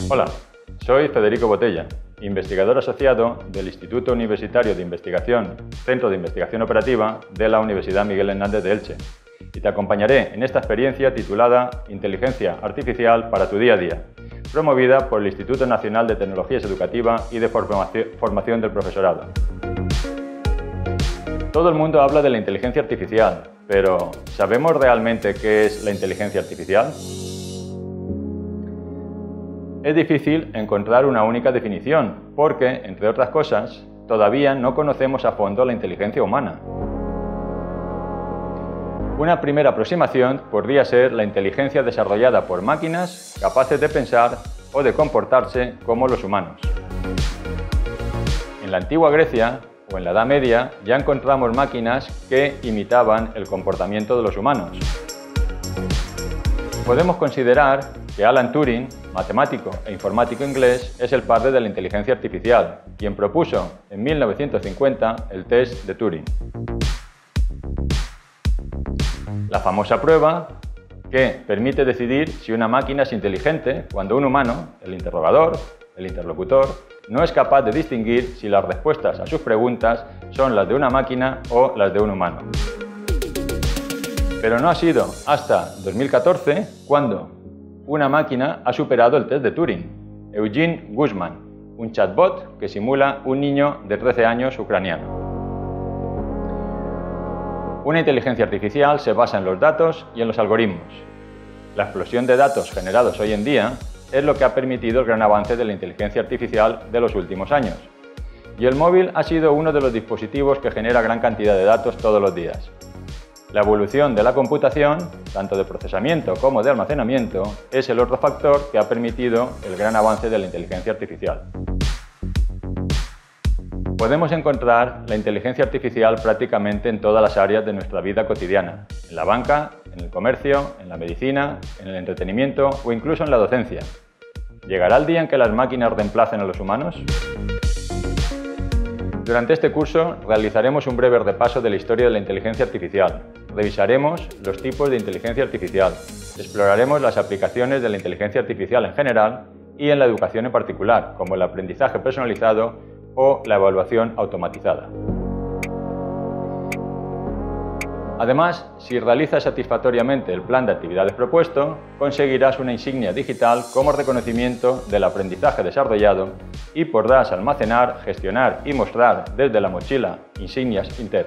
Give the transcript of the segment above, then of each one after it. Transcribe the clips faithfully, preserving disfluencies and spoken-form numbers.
Hola, soy Federico Botella, investigador asociado del Instituto Universitario de Investigación, Centro de Investigación Operativa de la Universidad Miguel Hernández de Elche, y te acompañaré en esta experiencia titulada Inteligencia Artificial para tu día a día, promovida por el Instituto Nacional de Tecnologías Educativas y de Formación del Profesorado. Todo el mundo habla de la inteligencia artificial, pero ¿sabemos realmente qué es la inteligencia artificial? Es difícil encontrar una única definición, porque, entre otras cosas, todavía no conocemos a fondo la inteligencia humana. Una primera aproximación podría ser la inteligencia desarrollada por máquinas capaces de pensar o de comportarse como los humanos. En la antigua Grecia o en la Edad Media ya encontramos máquinas que imitaban el comportamiento de los humanos. Podemos considerar que Alan Turing, matemático e informático inglés, es el padre de la inteligencia artificial, quien propuso en mil novecientos cincuenta el test de Turing. La famosa prueba que permite decidir si una máquina es inteligente cuando un humano, el interrogador, el interlocutor, no es capaz de distinguir si las respuestas a sus preguntas son las de una máquina o las de un humano. Pero no ha sido hasta dos mil catorce cuando una máquina ha superado el test de Turing, Eugene Guzman, un chatbot que simula un niño de trece años ucraniano. Una inteligencia artificial se basa en los datos y en los algoritmos. La explosión de datos generados hoy en día es lo que ha permitido el gran avance de la inteligencia artificial de los últimos años. Y el móvil ha sido uno de los dispositivos que genera gran cantidad de datos todos los días. La evolución de la computación, tanto de procesamiento como de almacenamiento, es el otro factor que ha permitido el gran avance de la inteligencia artificial. Podemos encontrar la inteligencia artificial prácticamente en todas las áreas de nuestra vida cotidiana, en la banca, en el comercio, en la medicina, en el entretenimiento o incluso en la docencia. ¿Llegará el día en que las máquinas reemplacen a los humanos? Durante este curso realizaremos un breve repaso de la historia de la inteligencia artificial. Revisaremos los tipos de inteligencia artificial, exploraremos las aplicaciones de la inteligencia artificial en general y en la educación en particular, como el aprendizaje personalizado o la evaluación automatizada. Además, si realizas satisfactoriamente el plan de actividades propuesto, conseguirás una insignia digital como reconocimiento del aprendizaje desarrollado y podrás almacenar, gestionar y mostrar desde la mochila insignias Inter.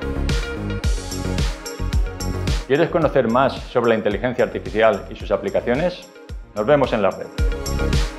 ¿Quieres conocer más sobre la inteligencia artificial y sus aplicaciones? Nos vemos en la red.